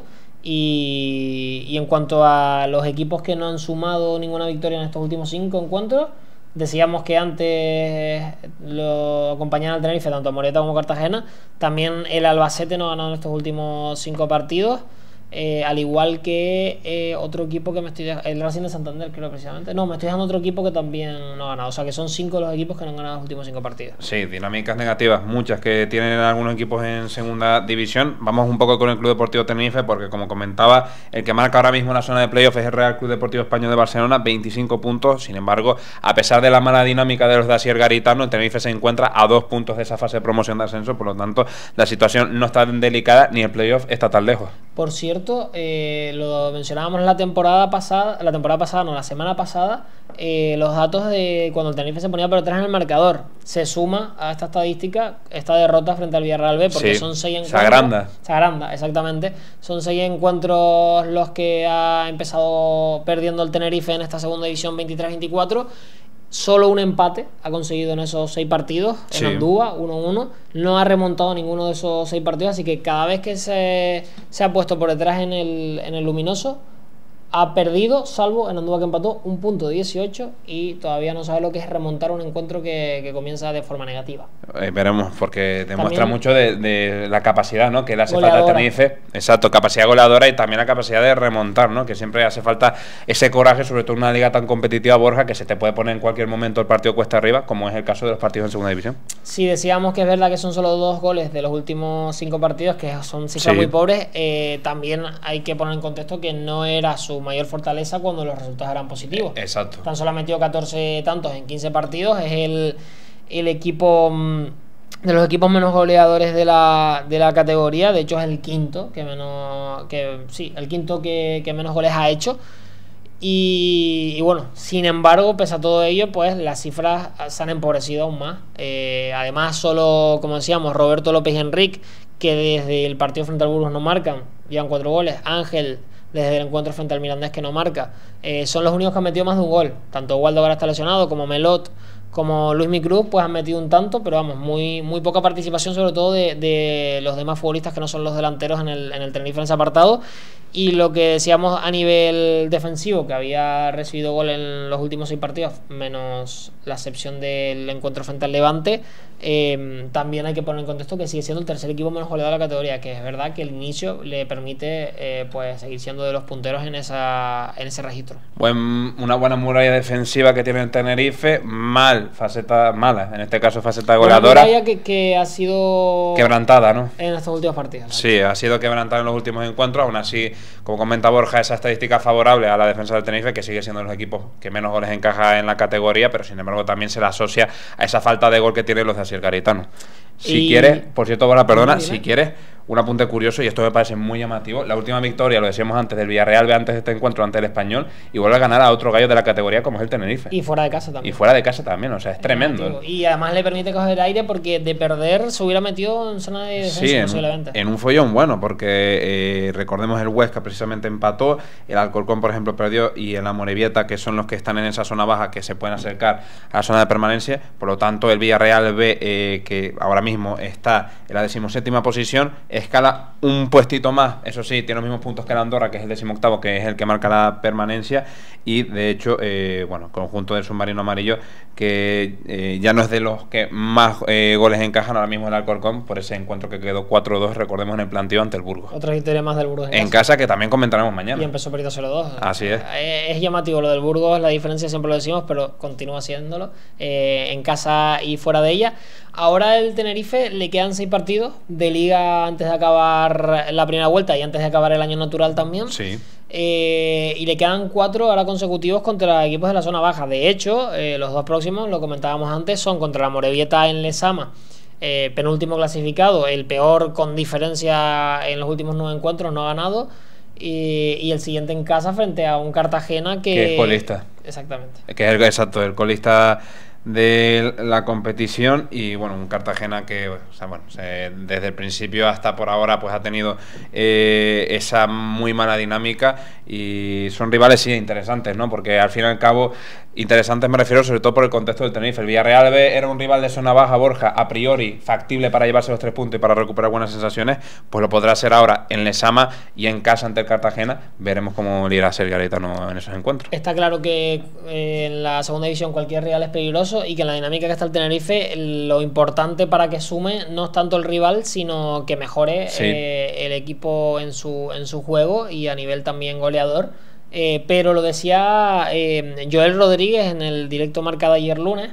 Y en cuanto a los equipos que no han sumado ninguna victoria en estos últimos 5 encuentros, decíamos que antes lo acompañaban al Tenerife tanto Moreta como Cartagena. También el Albacete no ha ganado en estos últimos 5 partidos, al igual que otro equipo que el Racing de Santander, creo precisamente. No, me estoy dejando otro equipo que también no ha ganado. O sea que son 5 los equipos que no han ganado los últimos 5 partidos. Sí, dinámicas negativas, muchas que tienen algunos equipos en segunda división. Vamos un poco con el Club Deportivo Tenerife, porque como comentaba, el que marca ahora mismo la zona de playoff es el Real Club Deportivo Español de Barcelona, 25 puntos. Sin embargo, a pesar de la mala dinámica de los de Asier Garitano, el Tenerife se encuentra a 2 puntos de esa fase de promoción de ascenso. Por lo tanto, la situación no está tan delicada ni el playoff está tan lejos. Por cierto, lo mencionábamos la semana pasada, los datos de cuando el Tenerife se ponía por detrás en el marcador. Se suma a esta estadística esta derrota frente al Villarreal B, porque son 6 encuentros. Se agranda, exactamente. Son 6 encuentros los que ha empezado perdiendo el Tenerife en esta segunda división 23-24. Solo un empate ha conseguido en esos 6 partidos, en Andúa, 1-1. No ha remontado ninguno de esos 6 partidos, así que cada vez que se ha puesto por detrás en el Luminoso, ha perdido, salvo en Andúa, que empató, 1 punto 18, y todavía no sabe lo que es remontar un encuentro que comienza de forma negativa. Veremos, porque demuestra también mucho de la capacidad, ¿no?, que le hace falta al Tenerife. Exacto, capacidad goleadora y también la capacidad de remontar, ¿no?, que siempre hace falta ese coraje, sobre todo en una liga tan competitiva, Borja, que se te puede poner en cualquier momento el partido cuesta arriba, como es el caso de los partidos en segunda división. Sí, decíamos que es verdad que son solo 2 goles de los últimos 5 partidos, que son cifras muy pobres. También hay que poner en contexto que no era su mayor fortaleza cuando los resultados eran positivos. Exacto. Tan solo ha metido 14 tantos en 15 partidos. Es el equipo de los equipos menos goleadores de la categoría. De hecho es el quinto que menos goles ha hecho. Y bueno, sin embargo, pese a todo ello, pues las cifras se han empobrecido aún más. Además, solo, como decíamos, Roberto López y Enrique, que desde el partido frente al Burgos no marcan, llevan 4 goles. Ángel, desde el encuentro frente al Mirandés, que no marca, son los únicos que han metido más de 1 gol. Tanto Waldo Gara está lesionado, como Melot, como Luis Micruz, pues han metido un tanto, pero vamos, muy poca participación, sobre todo de los demás futbolistas que no son los delanteros en el Tenerife en ese apartado. Y lo que decíamos a nivel defensivo, que había recibido gol en los últimos 6 partidos, menos la excepción del encuentro frente al Levante, también hay que poner en contexto que sigue siendo el tercer equipo menos goleado de la categoría, que es verdad que el inicio le permite pues seguir siendo de los punteros en ese registro. Una buena muralla defensiva que tiene el Tenerife, faceta mala, en este caso faceta goleadora. Una muralla que ha sido quebrantada, ¿no?, en estos últimos partidos. Sí, ha sido quebrantada en los últimos encuentros. Aún así, como comenta Borja, esa estadística favorable a la defensa del Tenerife, que sigue siendo los equipos que menos goles encaja en la categoría, pero sin embargo también se le asocia a esa falta de gol que tienen los de Asier Garitano. Si quieres, por cierto, Borja, perdona, si quieres, un apunte curioso, y esto me parece muy llamativo: la última victoria, lo decíamos antes, del Villarreal antes de este encuentro ante el Español, y vuelve a ganar a otro gallo de la categoría como es el Tenerife. Y fuera de casa también. O sea, es tremendo. Y además le permite coger aire, porque de perder se hubiera metido en zona de descenso, posiblemente. En un follón bueno, porque recordemos, el Huesca precisamente empató, el Alcorcón, por ejemplo, perdió, y el Amorebieta, que son los que están en esa zona baja, que se pueden acercar a la zona de permanencia. Por lo tanto, el Villarreal B, que ahora mismo está en la 17ª posición, escala un puestito más. Eso sí, tiene los mismos puntos que el Andorra, que es el 18º, que es el que marca la permanencia. Y de hecho, conjunto del submarino amarillo, que ya no es de los que más goles encajan ahora mismo el Alcorcón, por ese encuentro que quedó 4-2, recordemos, en el planteo ante el Burgos. Otra victoria más del Burgos en casa, que también comentaremos mañana. Y empezó perdiendo 0-2. Así es. Es llamativo lo del Burgos, la diferencia siempre lo decimos, pero continúa haciéndolo, en casa y fuera de ella. Ahora el Tenerife le quedan 6 partidos de liga antes de acabar la primera vuelta y antes de acabar el año natural también. Sí. Y le quedan 4 ahora consecutivos contra equipos de la zona baja. De hecho, los 2 próximos, lo comentábamos antes, son contra la Morevieta en Lezama, penúltimo clasificado, el peor con diferencia en los últimos 9 encuentros, no ha ganado. Y el siguiente en casa frente a un Cartagena que es colista. Exactamente. Que es exacto, el colista de la competición. Y bueno, un Cartagena que, o sea, bueno, desde el principio hasta por ahora pues ha tenido esa muy mala dinámica, y son rivales sí interesantes, ¿no? Porque al fin y al cabo, interesantes me refiero sobre todo por el contexto del Tenerife. El Villarreal B era un rival de zona baja, Borja, a priori factible para llevarse los 3 puntos y para recuperar buenas sensaciones, pues lo podrá hacer ahora en Lezama y en casa ante el Cartagena. Veremos cómo le irá a ser Garitano en esos encuentros. Está claro que en la segunda división cualquier rival es peligroso, y que en la dinámica que está el Tenerife, lo importante para que sume no es tanto el rival, sino que mejore el equipo en su juego y a nivel también goleador. Pero lo decía Joel Rodríguez en el directo Marca de ayer lunes,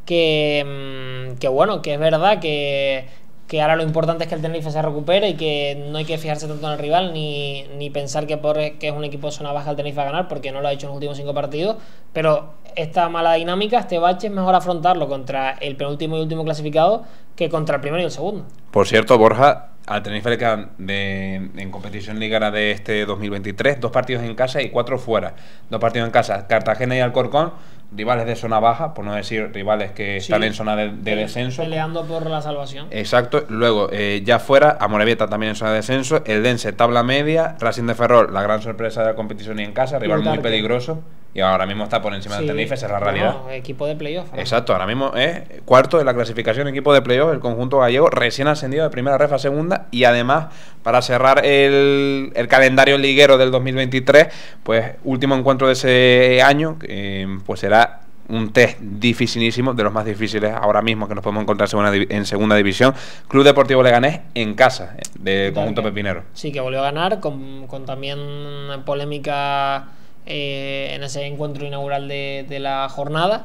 que bueno, que es verdad que ahora lo importante es que el Tenerife se recupere y que no hay que fijarse tanto en el rival ni pensar que es un equipo de zona baja el Tenerife a ganar, porque no lo ha hecho en los últimos 5 partidos. Pero esta mala dinámica, este bache, es mejor afrontarlo contra el penúltimo y último clasificado que contra el primero y el segundo. Por cierto, Borja, al Tenerife le quedan en competición liguera de este 2023 2 partidos en casa y 4 fuera. 2 partidos en casa, Cartagena y Alcorcón, rivales de zona baja, por no decir rivales que están en zona de descenso, peleando por la salvación. Exacto. Luego ya fuera, a Morevieta también en zona de descenso, el Dense tabla media, Racing de Ferrol, la gran sorpresa de la competición, y en casa, rival muy peligroso, y ahora mismo está por encima del Tenerife, esa es la realidad. Equipo de playoff. Exacto, ahora mismo es cuarto de la clasificación, equipo de playoff, el conjunto gallego, recién ascendido de primera ref a segunda. Y además, para cerrar el calendario liguero del 2023, pues último encuentro de ese año, pues será un test dificilísimo, de los más difíciles ahora mismo que nos podemos encontrar en segunda división. Club Deportivo Leganés en casa, del conjunto pepinero. Sí, que volvió a ganar con también polémica en ese encuentro inaugural de la jornada,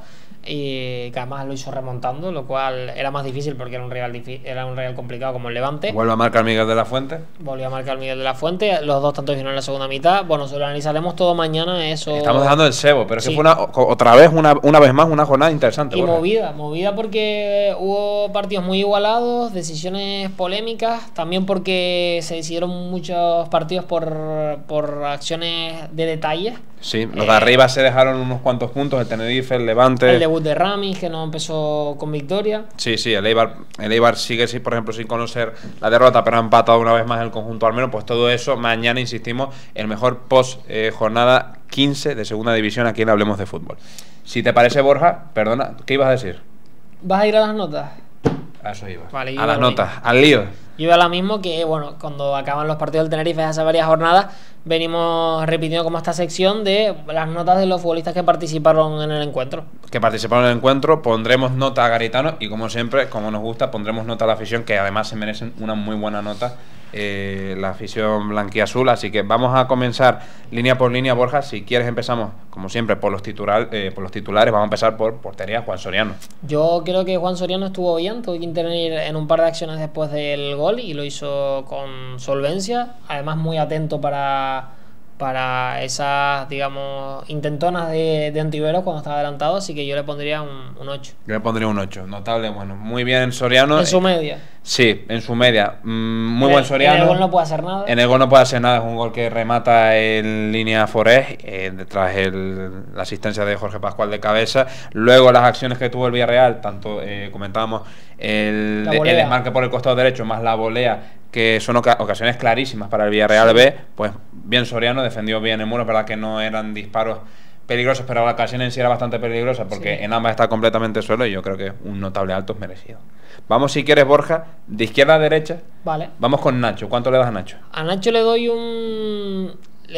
y que además lo hizo remontando, lo cual era más difícil porque era un rival complicado como el Levante. Vuelve a marcar Miguel de la Fuente. Volvió a marcar Miguel de la Fuente. Los dos tantos hicieron en la segunda mitad. Bueno, se lo analizaremos todo mañana. Eso. Estamos dejando el cebo, pero es que fue otra vez más una jornada interesante. Y movida porque hubo partidos muy igualados, decisiones polémicas, también porque se decidieron muchos partidos por acciones de detalles. Sí, los de arriba se dejaron unos cuantos puntos, el Tenerife, el Levante. El debut de Ramis, que no empezó con victoria. Sí, el Eibar sigue, por ejemplo, sin conocer la derrota, pero ha empatado una vez más el conjunto armenio. Pues todo eso, mañana, insistimos, el mejor post jornada 15 de segunda división aquí en Hablemos de Fútbol. Si te parece, Borja, perdona, ¿qué ibas a decir? ¿Vas a ir a las notas? A eso iba. Vale, a las notas, al lío. Yo iba ahora mismo que, bueno, cuando acaban los partidos del Tenerife hace varias jornadas, venimos repitiendo como esta sección de las notas de los futbolistas que participaron en el encuentro. Pondremos nota a Garitano y, como siempre, como nos gusta, pondremos nota a la afición, que además se merecen una muy buena nota, la afición blanquiazul. Así que vamos a comenzar línea por línea, Borja. Si quieres empezamos, como siempre, por los titulares. Vamos a empezar por portería, Juan Soriano. Yo creo que Juan Soriano estuvo bien, tuvo que intervenir en un par de acciones después del gol y lo hizo con solvencia, además muy atento para esas, digamos, intentonas de Antivero cuando estaba adelantado, así que yo le pondría un 8. Yo le pondría un 8, notable, bueno, muy bien Soriano. En su media. Sí, en su media, muy buen Soriano. En el gol no puede hacer nada. En el gol no puede hacer nada, es un gol que remata en línea Forés, detrás la asistencia de Jorge Pascual de cabeza. Luego las acciones que tuvo el Villarreal, tanto comentábamos el desmarque por el costado derecho, más la volea, que son ocasiones clarísimas para el Villarreal B, pues bien Soriano, defendió bien el muro. Es verdad que no eran disparos peligrosos, pero la ocasión en sí era bastante peligrosa porque en ambas está completamente solo, y yo creo que un notable alto es merecido. Vamos, si quieres, Borja, de izquierda a derecha. Vale. Vamos con Nacho. ¿Cuánto le das a Nacho? A Nacho le doy un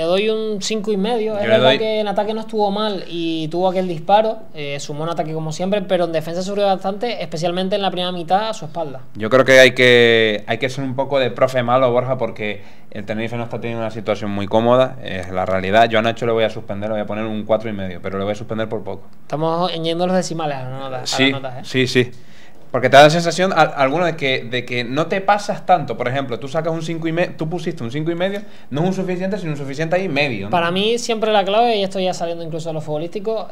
5,5. Es verdad que en ataque no estuvo mal y tuvo aquel disparo, sumó un ataque como siempre, pero en defensa sufrió bastante, especialmente en la primera mitad a su espalda. Yo creo que hay que ser un poco de profe malo, Borja, porque el Tenerife no está teniendo una situación muy cómoda, es la realidad. Yo a Nacho le voy a suspender, le voy a poner un 4,5, pero le voy a suspender por poco. Estamos yendo los decimales a las notas. Sí. Porque te da la sensación alguna de que no te pasas tanto. Por ejemplo, tú sacas un 5,5, tú pusiste un 5,5, no es un suficiente, sino un suficiente ahí medio, ¿no? Para mí siempre la clave, y esto ya saliendo incluso de lo futbolístico,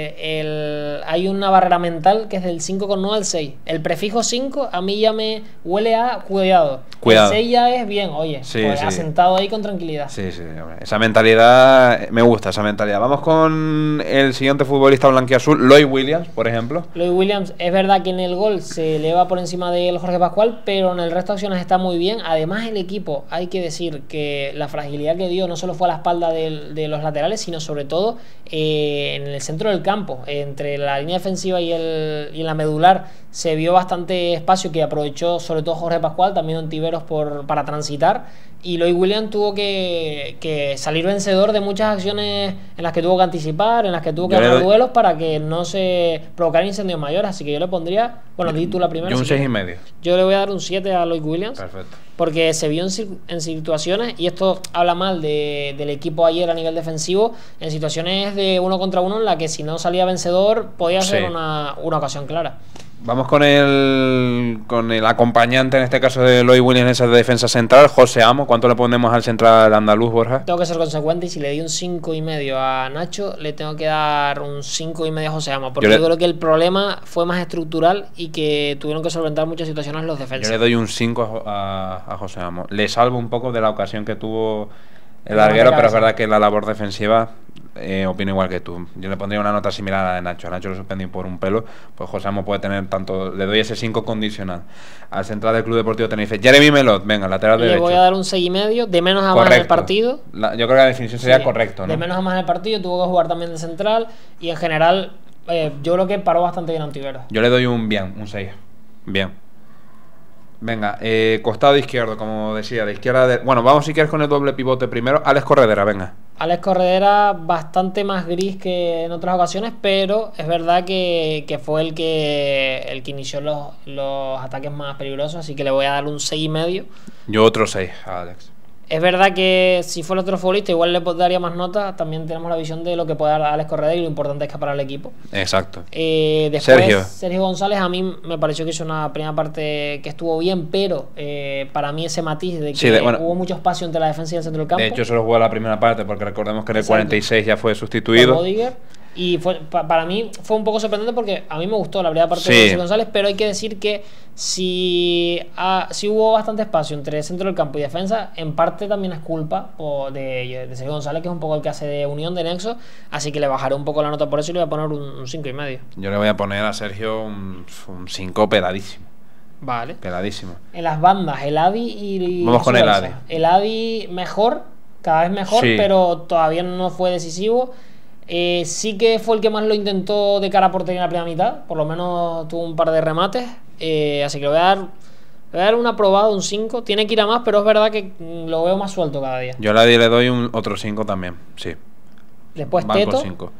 hay una barrera mental que es del 5,9 al 6. El prefijo 5 a mí ya me huele a cuidado. El 6 ya es bien, oye, sí, pues sí. asentado ahí con tranquilidad. Sí, hombre. Esa mentalidad, me gusta esa mentalidad. Vamos con el siguiente futbolista blanquiazul, Lloyd Williams, por ejemplo. Lloyd Williams, es verdad que en el gol se eleva por encima del Jorge Pascual, pero en el resto de acciones está muy bien. Además, el equipo, hay que decir que la fragilidad que dio no solo fue a la espalda de los laterales, sino sobre todo en el centro del campo, entre la línea defensiva y en la medular, se vio bastante espacio que aprovechó sobre todo Jorge Pascual, también Ontiveros para transitar, y Lloyd Williams tuvo que salir vencedor de muchas acciones en las que tuvo que anticipar, en las que tuvo que ganar duelos para que no se provocaran incendios mayores. Así que yo le pondría, bueno, di tú la primera. Yo un 6,5. Yo le voy a dar un 7 a Lloyd Williams. Perfecto. Porque se vio en situaciones, y esto habla mal del equipo ayer a nivel defensivo, en situaciones de 1 contra 1 en la que si no salía vencedor podía ser una ocasión clara. Vamos con el acompañante, en este caso de Lloyd Williams, en esa defensa central, José Amo. ¿Cuánto le ponemos al central andaluz, Borja? Tengo que ser consecuente, y si le di un 5,5 a Nacho, le tengo que dar un 5,5 a José Amo, porque yo creo que el problema fue más estructural y que tuvieron que solventar muchas situaciones los defensas. Yo le doy un 5 a José Amo. Le salvo un poco de la ocasión que tuvo el larguero, pero es verdad que la labor defensiva, opino igual que tú. Yo le pondría una nota similar a la de Nacho. A Nacho lo suspendí por un pelo, pues José Amo puede tener tanto. Le doy ese 5 condicional. Al central del Club Deportivo Tenerife, Jeremy Melot, venga, lateral derecho. Le voy a dar un 6,5, de menos a más en el partido. Yo creo que la definición sería correcto, ¿no? De menos a más en el partido, tuvo que jugar también de central, y en general yo creo que paró bastante bien Ontiveros. Yo le doy un 6. Bien. Venga, costado izquierdo, como decía, de izquierda. Bueno, vamos si quieres con el doble pivote primero. Alex Corredera, venga. Alex Corredera, bastante más gris que en otras ocasiones, pero es verdad que fue el que inició los ataques más peligrosos, así que le voy a dar un 6,5. Yo otro 6 a Alex. Es verdad que si fuera otro futbolista igual le daría más nota. También tenemos la visión de lo que puede dar Alex Corredera y lo importante es que para el equipo. Exacto. Después Sergio González, a mí me pareció que hizo una primera parte que estuvo bien, pero para mí ese matiz de que hubo mucho espacio entre la defensa y el centro del campo. De hecho solo jugó la primera parte, porque recordemos que en el 46 ya fue sustituido. Y para mí fue un poco sorprendente, porque a mí me gustó la primera parte de Sergio González, pero hay que decir que si hubo bastante espacio entre centro del campo y defensa, en parte también es culpa de Sergio González, que es un poco el que hace de unión, de nexo, así que le bajaré un poco la nota por eso y le voy a poner un 5,5. Yo le voy a poner a Sergio un 5 peladísimo. Vale. Peladísimo. En las bandas, el Adi y vamos con el Adi. El Adi mejor, cada vez mejor, pero todavía no fue decisivo. Sí que fue el que más lo intentó de cara a portería en la primera mitad, por lo menos tuvo un par de remates, así que le voy a dar un aprobado, un 5. Tiene que ir a más, pero es verdad que lo veo más suelto cada día. Yo a le doy otro 5 también, sí. Después Teto. 5.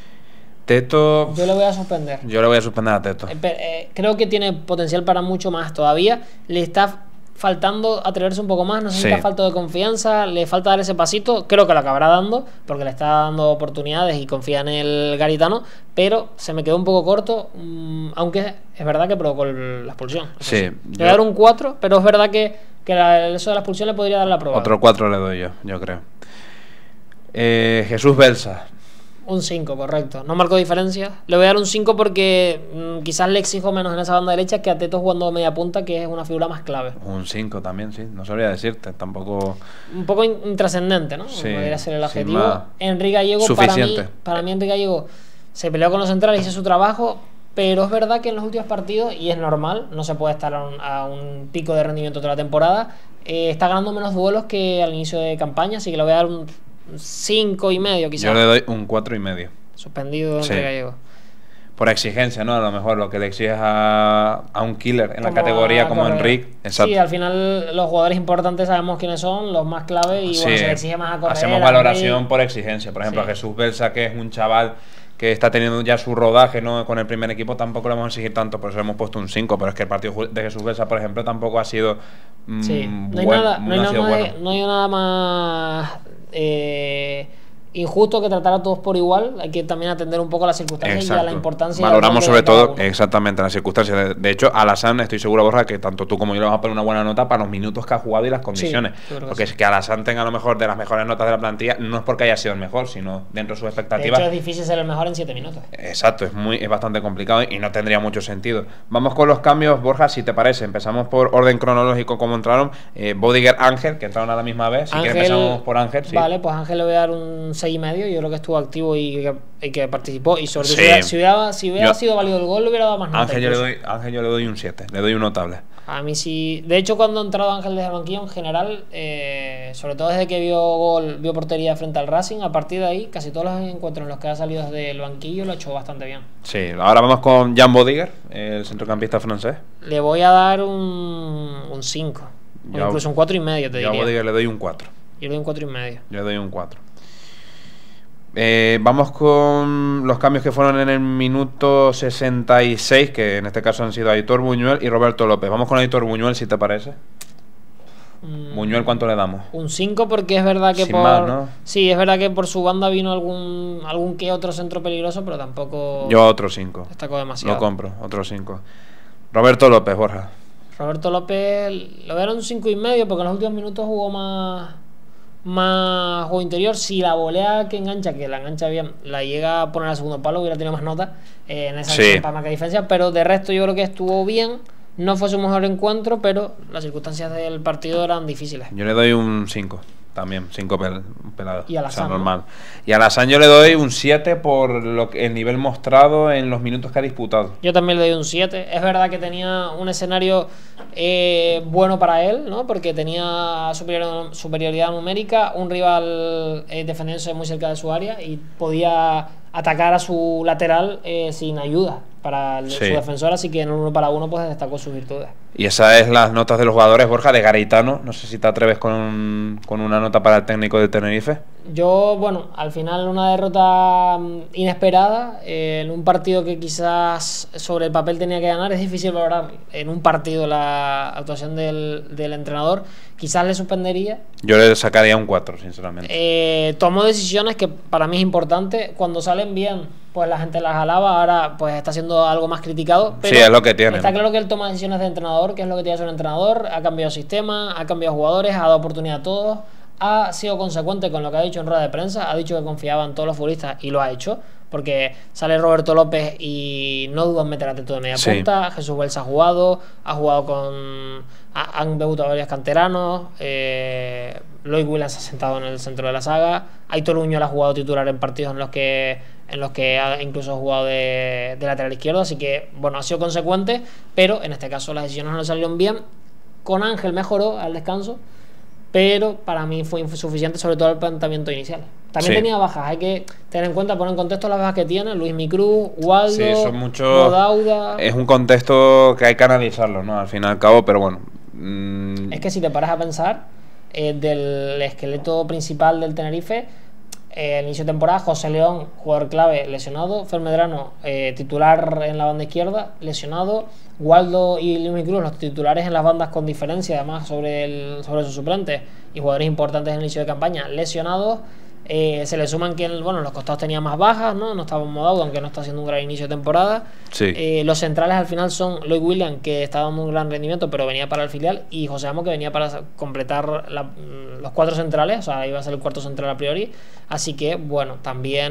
Teto, yo le voy a suspender. Yo le voy a suspender a Teto. Creo que tiene potencial para mucho más todavía. Le está faltando atreverse un poco más, no sé si está falta de confianza, le falta dar ese pasito, creo que lo acabará dando, porque le está dando oportunidades y confía en el garitano, pero se me quedó un poco corto, aunque es verdad que provocó la expulsión. Sí. Le voy a dar un 4, pero es verdad que eso de la expulsión le podría dar la prueba. Otro 4 le doy yo creo. Jesús Belsa. Un 5, correcto. No marcó diferencia. Le voy a dar un 5 porque quizás le exijo menos en esa banda derecha que a Teto jugando media punta, que es una figura más clave. Un 5 también, sí. No sabría decirte, tampoco. Un poco intrascendente, ¿no? Sí, podría ser el adjetivo. Enrique Gallego, para mí Enrique Gallego se peleó con los centrales, hizo su trabajo, pero es verdad que en los últimos partidos, y es normal, no se puede estar a un pico de rendimiento toda la temporada, está ganando menos duelos que al inicio de campaña, así que le voy a dar un 5,5 quizás. Yo le doy un 4,5. Suspendido Enrique Gallego. Por exigencia, ¿no? A lo mejor lo que le exiges a un killer en la categoría como Enrique. Sí, al final los jugadores importantes sabemos quiénes son, los más clave, y bueno, se le exige más a correr. Hacemos valoración por exigencia. Por ejemplo, a Jesús Belsa, que es un chaval que está teniendo ya su rodaje, ¿no? Con el primer equipo, tampoco le vamos a exigir tanto, por eso le hemos puesto un 5, pero es que el partido de Jesús Belsa, por ejemplo, tampoco ha sido no hay nada más injusto que tratar a todos por igual. Hay que también atender un poco a las circunstancias. Exacto. Y a la importancia. Valoramos sobre todo, uno. exactamente, las circunstancias. De hecho, a Alassane estoy seguro, Borja, que tanto tú como yo le vamos a poner una buena nota para los minutos que ha jugado y las condiciones. Sí, porque es que Alassane tenga a lo mejor de las mejores notas de la plantilla, no es porque haya sido el mejor, sino dentro de sus De expectativas. hecho, es difícil ser el mejor en 7 minutos. Exacto, es bastante complicado y no tendría mucho sentido. Vamos con los cambios, Borja, si te parece. Empezamos por orden cronológico como entraron. Bodiger, Ángel, que entraron a la misma vez. Si quieres empezamos por Ángel. Sí. Vale, pues Ángel le voy a dar un 6,5. Yo creo que estuvo activo y que participó. Y sobre todo, Sí. si hubiera sido válido el gol, le hubiera dado más nota. Ángel yo le doy un 7, le doy un notable. A mí sí. De hecho, cuando ha entrado Ángel desde el banquillo, en general, sobre todo desde que vio portería frente al Racing, a partir de ahí, casi todos los encuentros en los que ha salido desde el banquillo lo ha hecho bastante bien. Sí, ahora vamos con Jan Bodiger, el centrocampista francés. Le voy a dar un 5. O incluso un 4,5, te Yo a diría. Bodiger le doy un 4. Yo le doy un 4,5. Yo le doy un 4. Vamos con los cambios que fueron en el minuto 66, que en este caso han sido Aitor Buñuel y Roberto López. Vamos con Aitor Buñuel, si te parece. Buñuel, ¿cuánto le damos? Un 5 porque es verdad que Sin más, ¿no? Sí, es verdad que por su banda vino algún que otro centro peligroso, pero tampoco Yo otro 5. destacó demasiado. Lo compro, otro 5. Roberto López, Borja. Roberto López lo voy a dar un 5,5 porque en los últimos minutos jugó más juego interior. Si la volea que engancha, que la engancha bien, la llega a poner al segundo palo, hubiera tenido más nota en esa Sí. para marcar diferencia, pero de resto yo creo que estuvo bien. No fue su mejor encuentro, pero las circunstancias del partido eran difíciles. Yo le doy un 5. También, 5 pelados. Y a Alassane, normal. Y a Alassane yo le doy un 7 por el nivel mostrado en los minutos que ha disputado. Yo también le doy un 7. Es verdad que tenía un escenario bueno para él, ¿no? Porque tenía superioridad numérica, un rival defendiéndose muy cerca de su área y podía atacar a su lateral sin ayuda para su defensor, así que en un 1 para 1 pues destacó sus virtudes. Y esas es las notas de los jugadores, Borja, de Garitano. No sé si te atreves con una nota para el técnico de Tenerife. Yo, bueno, al final una derrota inesperada en un partido que quizás sobre el papel tenía que ganar. Es difícil valorar en un partido la actuación del entrenador. Quizás le suspendería. Yo le sacaría un 4, sinceramente. Tomó decisiones que para mí es importante. Cuando salen bien, pues la gente las alaba. Ahora pues está siendo algo más criticado, pero sí, es lo que tiene. Está claro que él toma decisiones de entrenador, que es lo que tiene que ser un entrenador. Ha cambiado sistema, ha cambiado jugadores, ha dado oportunidad a todos. Ha sido consecuente con lo que ha dicho en rueda de prensa. Ha dicho que confiaba en todos los futbolistas y lo ha hecho, porque sale Roberto López y no duda en meter a Teto de media punta. Jesús Wells ha jugado han debutado varios canteranos. Loic Williams se ha sentado en el centro de la saga. Aitor Buñuel ha jugado titular en partidos en los que ha incluso jugado de lateral izquierdo. Así que bueno, ha sido consecuente, pero en este caso las decisiones no le salieron bien. Con Ángel mejoró al descanso, pero para mí fue insuficiente, sobre todo el planteamiento inicial. También tenía bajas, hay que tener en cuenta, poner en contexto las bajas que tiene Luis Micruz, Waldo, son muchos. Rodauda. Es un contexto que hay que analizarlo, ¿no? Al fin y al cabo, pero bueno. Es que si te paras a pensar, del esqueleto principal del Tenerife, el inicio de temporada, José León, jugador clave, lesionado. Fer Medrano, titular en la banda izquierda, lesionado. Waldo y Luis Micruz, los titulares en las bandas con diferencia, además sobre sus suplentes y jugadores importantes en el inicio de campaña, lesionados. Se le suman que los costados tenían más bajas, no estaba Modaudo, aunque no está haciendo un gran inicio de temporada. Los centrales al final son Loic Williams, que está dando un gran rendimiento pero venía para el filial, y José Amo, que venía para completar los 4 centrales, o sea, iba a ser el cuarto central a priori. Así que bueno, también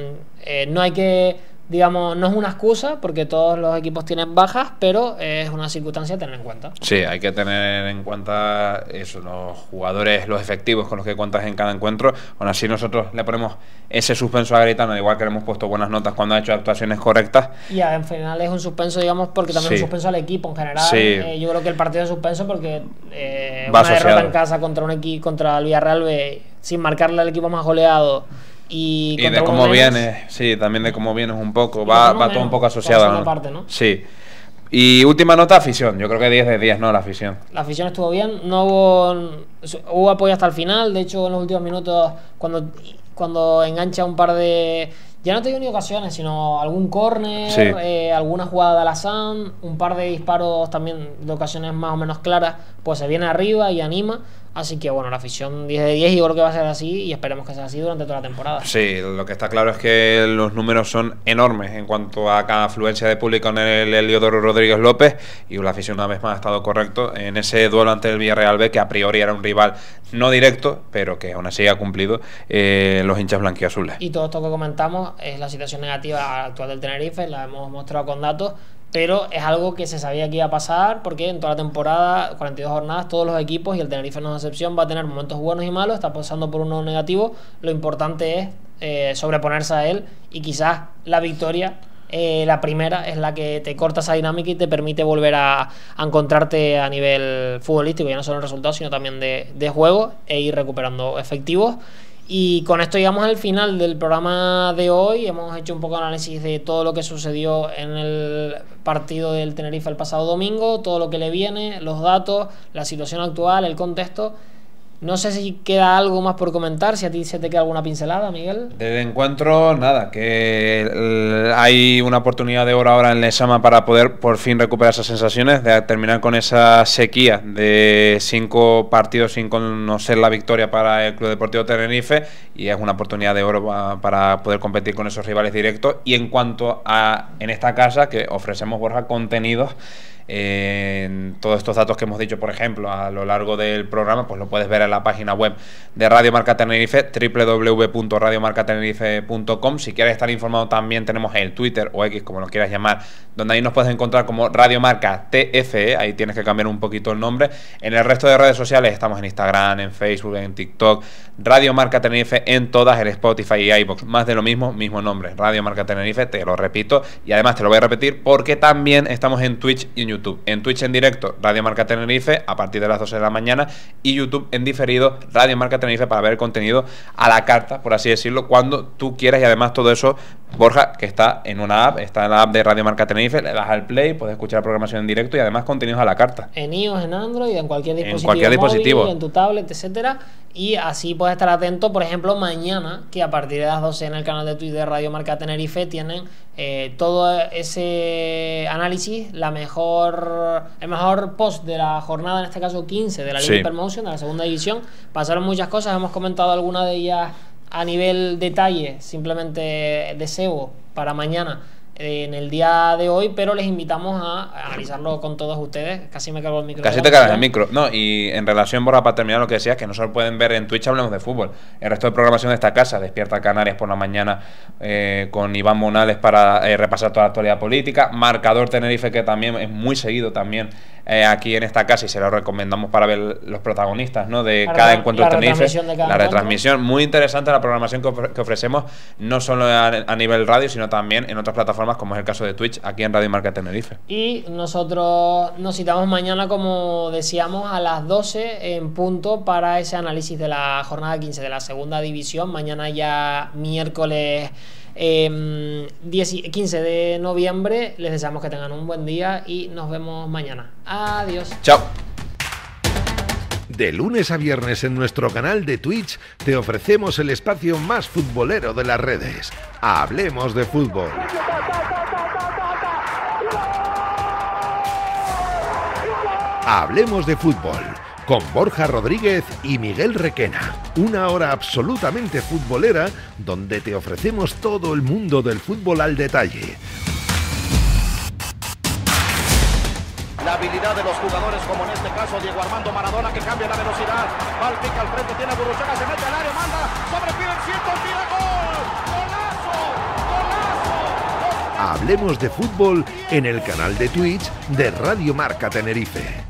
no hay que, digamos, no es una excusa porque todos los equipos tienen bajas, pero es una circunstancia a tener en cuenta. Sí, hay que tener en cuenta eso, los jugadores, los efectivos con los que cuentas en cada encuentro. Aún así nosotros le ponemos ese suspenso a Garitano, igual que le hemos puesto buenas notas cuando ha hecho actuaciones correctas. Y al final es un suspenso, digamos, porque también es un suspenso al equipo en general. Yo creo que el partido es suspenso porque una derrota en casa contra el Villarreal sin marcarle al equipo más goleado. Y de cómo vienes, también de cómo vienes un poco, va todo un poco asociado, ¿no? Parte, ¿no? Sí. Y última nota, afición. Yo creo que 10 de 10, ¿no? La afición. La afición estuvo bien, no hubo apoyo hasta el final. De hecho, en los últimos minutos, cuando engancha un par de, ya no te digo ni ocasiones, sino algún córner, alguna jugada de Alassane, un par de disparos también de ocasiones más o menos claras, pues se viene arriba y anima. Así que bueno, la afición 10 de 10 y yo creo que va a ser así y esperemos que sea así durante toda la temporada. Sí, lo que está claro es que los números son enormes en cuanto a cada afluencia de público en el Heliodoro Rodríguez López, y la afición una vez más ha estado correcto en ese duelo ante el Villarreal B, que a priori era un rival no directo, pero que aún así ha cumplido los hinchas blanquiazules. Y todo esto que comentamos es la situación negativa actual del Tenerife, la hemos mostrado con datos, pero es algo que se sabía que iba a pasar porque en toda la temporada, 42 jornadas, todos los equipos, y el Tenerife no es excepción, va a tener momentos buenos y malos, está pasando por uno negativo. Lo importante es sobreponerse a él, y quizás la victoria, la primera, es la que te corta esa dinámica y te permite volver a encontrarte a nivel futbolístico, ya no solo en resultados, sino también de juego, e ir recuperando efectivos. Y con esto llegamos al final del programa de hoy. Hemos hecho un poco de análisis de todo lo que sucedió en el partido del Tenerife el pasado domingo, todo lo que le viene, los datos, la situación actual, el contexto. No sé si queda algo más por comentar, si a ti se te queda alguna pincelada, Miguel. Del encuentro, nada, que hay una oportunidad de oro ahora en Lezama para poder por fin recuperar esas sensaciones, de terminar con esa sequía de 5 partidos sin conocer la victoria para el Club Deportivo Tenerife, y es una oportunidad de oro para poder competir con esos rivales directos. Y en cuanto a en esta casa, que ofrecemos, Borja, contenidos en todos estos datos que hemos dicho, por ejemplo, a lo largo del programa, pues lo puedes ver en la página web de Radio Marca Tenerife, www.radiomarcatenerife.com. Si quieres estar informado, también tenemos el Twitter o X, como lo quieras llamar, donde ahí nos puedes encontrar como Radio Marca TFE. Ahí tienes que cambiar un poquito el nombre. En el resto de redes sociales estamos en Instagram, en Facebook, en TikTok, Radio Marca Tenerife en todas, el Spotify y iVoox, más de lo mismo nombre, Radio Marca Tenerife, te lo repito, y además te lo voy a repetir porque también estamos en Twitch y en YouTube. En Twitch en directo, Radio Marca Tenerife, a partir de las 12 de la mañana, y YouTube en diferido, Radio Marca Tenerife, para ver el contenido a la carta, por así decirlo, cuando tú quieras. Y además todo eso, Borja, que está en una app, está en la app de Radio Marca Tenerife, le das al play, puedes escuchar la programación en directo y además contenidos a la carta. En iOS, en Android, en cualquier dispositivo, móvil, en tu tablet, etcétera. Y así puedes estar atento, por ejemplo, mañana, que a partir de las 12 en el canal de Twitch de Radio Marca Tenerife tienen todo ese análisis, el mejor post de la jornada, en este caso 15, de la Liga Hypermotion, de la segunda división. Pasaron muchas cosas, hemos comentado algunas de ellas a nivel detalle, simplemente deseo para mañana en el día de hoy, pero les invitamos a analizarlo con todos ustedes. Casi me cargo el micro. Casi te cargas el micro. No, y en relación, Borja, para terminar lo que decías, que no solo pueden ver en Twitch Hablemos de Fútbol, el resto de programación de esta casa, Despierta Canarias por la mañana, con Iván Monales para repasar toda la actualidad política, Marcador Tenerife, que también es muy seguido también aquí en esta casa, y se lo recomendamos para ver los protagonistas, ¿no?, de cada encuentro de Tenerife, la retransmisión. Muy interesante la programación que ofrecemos, no solo a nivel radio, sino también en otras plataformas, como es el caso de Twitch, aquí en Radio Marca Tenerife. Y nosotros nos citamos mañana, como decíamos, a las 12 en punto para ese análisis de la jornada 15 de la segunda división. Mañana ya miércoles 15 de noviembre. Les deseamos que tengan un buen día y nos vemos mañana. Adiós. Chao. De lunes a viernes en nuestro canal de Twitch te ofrecemos el espacio más futbolero de las redes. Hablemos de fútbol. Hablemos de fútbol con Borja Rodríguez y Miguel Requena. Una hora absolutamente futbolera donde te ofrecemos todo el mundo del fútbol al detalle. La habilidad de los jugadores, como en este caso Diego Armando Maradona, que cambia la velocidad. Va al pique al frente, tiene a Burruchaga, se mete al área, manda sobre Piber, tira, gol. ¡Golazo! Hablemos de fútbol en el canal de Twitch de Radio Marca Tenerife.